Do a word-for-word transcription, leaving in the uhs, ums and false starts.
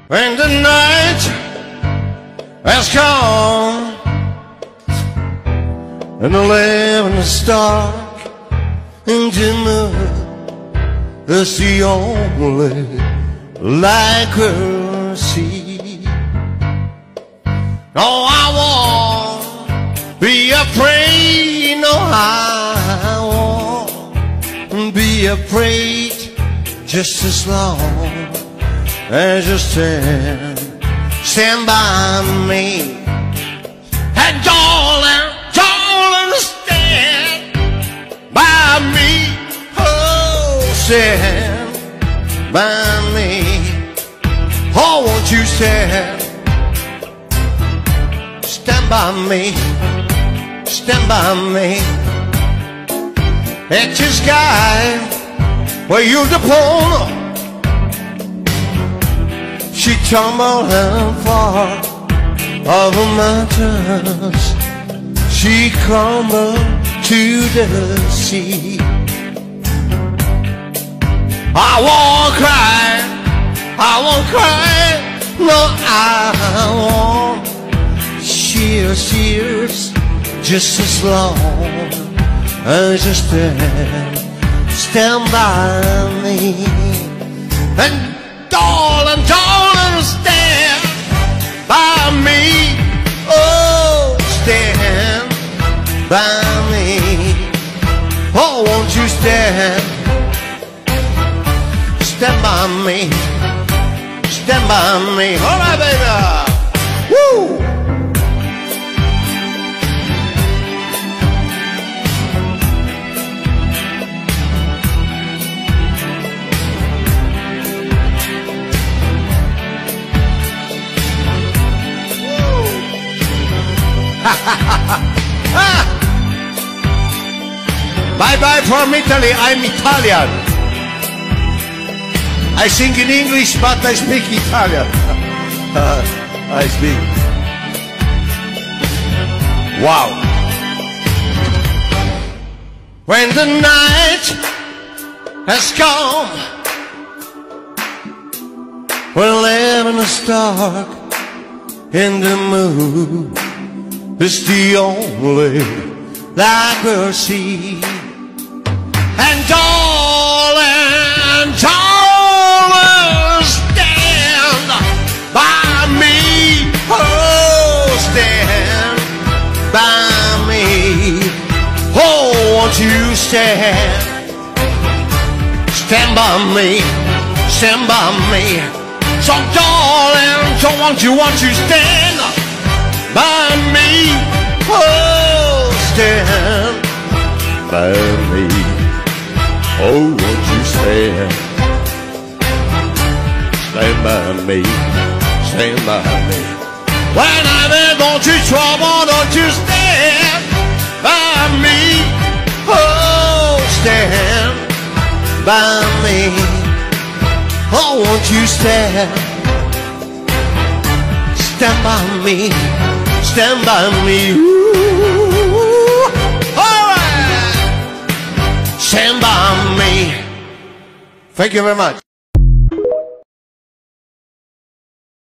When the night has come and the land is dark and dimmer, it's the only light we'll see. Oh, I won't be afraid, no, I won't be afraid, just as long as you stand, stand by me. And darling, darling, stand by me. Oh, stand by me. Oh, won't you stand, stand by me, stand by me. At the sky where you depend, she tumbled and far over mountains, she crumbled to the sea. I won't cry, I won't cry, no, I won't shed tears, just as long as you stand, stand by me. And darling, darling, stand by me. Oh, stand by me. Oh, won't you stand, stand by me, stand by me. All right, baby. Woo! Bye bye from Italy, I'm Italian. I sing in English but I speak Italian. uh, I speak. Wow. When the night has come, we're living a dark in the moon, it's the only light we'll see. And darling, darling, stand by me. Oh, stand by me. Oh, won't you stand, stand by me, stand by me. So darling, so won't you, won't you stand by me? Oh, stand by me. Oh, won't you stand, stand by me, stand by me. When I'm in don't you trouble, don't you stand by me. Oh, stand by me. Oh, won't you stand, stand by me, stand by me. Ooh. All right. Stand by me. Thank you very much.